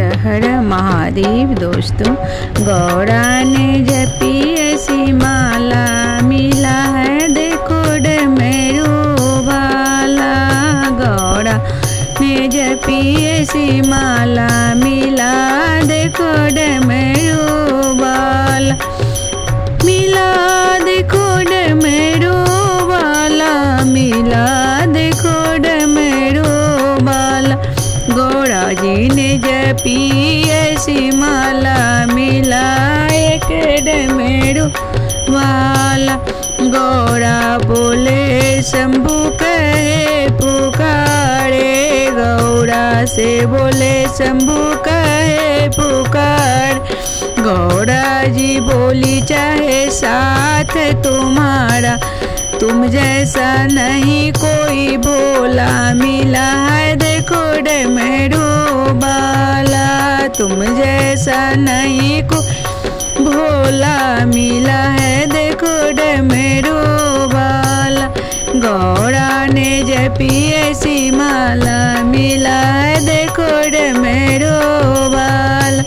हर हर महादेव। दोस्तों गौरा ने जपी ऐसी माला, मिला है देखो डमरू वाला। गौरा ने जपी ऐसी माला, मिला देखो डमरू वाला। मिला देखो डमरू वाला, मिला देखो डमरू वाला। गौरा जी ने जपी ऐसी माला, मिला एक डमरू वाला। गौरा बोले शंभू कहे पुकारे, गौरा से बोले शंभू कहे पुकार। गौरा जी बोली चाहे साथ तुम्हारा, तुम जैसा नहीं कोई भोला। मिला है देखो डमरू वाला, तुम जैसा नहीं कोई भोला। मिला है देखो डमरू वाला। गौरा ने जपी ऐसी माला, मिला है देखो डमरू वाला।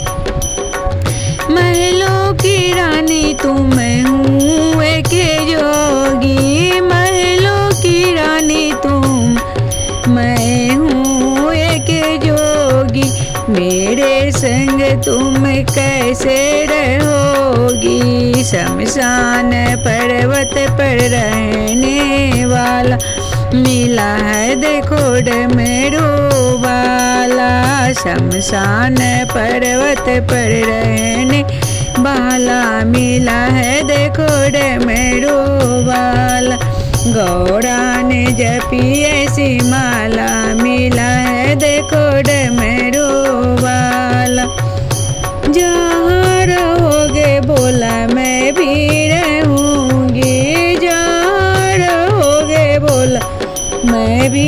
महलों की रानी तुम हूँ एक जोगी, महलों की रानी तुम, मैं हूँ एक जोगी। मेरे संग तुम कैसे रहोगी, शमशान पर्वत पर रहने वाला। मिला है देखो डमरू वाला, शमशान पर्वत पर रहने वाला। मिला है देखो डमरू वाला। गौरा ने जपी ऐसी माला, मिला है देखो डमरू वाला। जहाँ रहोगे बोला मैं भी रहूँगी, जहाँ रहोगे बोला मैं भी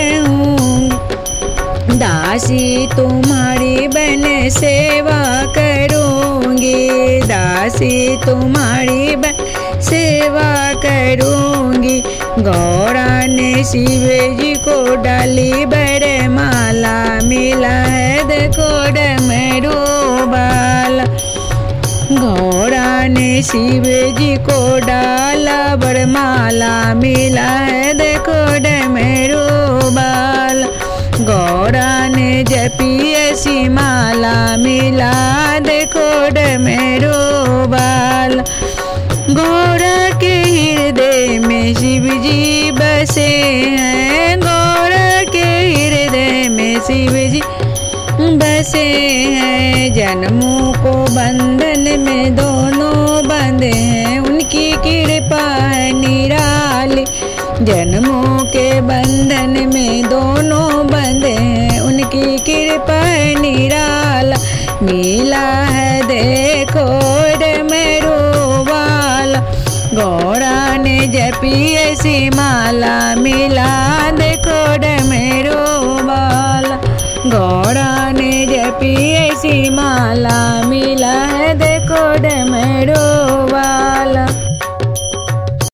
रहूँगी। दासी तुम्हारी बन सेवा करूँगी, दासी तुम्हारी बन सेवा करूँगी। गौरा ने शिव जी को डाली बरमाला, मिला है देखो डमरू वाला। गौरा ने शिव जी को डाला बरमाला, मिला है देखो डमरू वाला। गौरा ने जपी ऐसी माला, मिला देखो डमरू वाला। गौरा के हृदय में शिव जी बसे हैं, गौरा के हृदय में शिव जी बसे हैं। जन्मों को बंधन में दोनों बंधे हैं, उनकी कृपा है निराली। जन्मों के बंधन में दोनों बंधे हैं, उनकी कृपा है निराला। मिला है देखो डमरू वाला। गौरा ने जपी ऐसी माला, मिला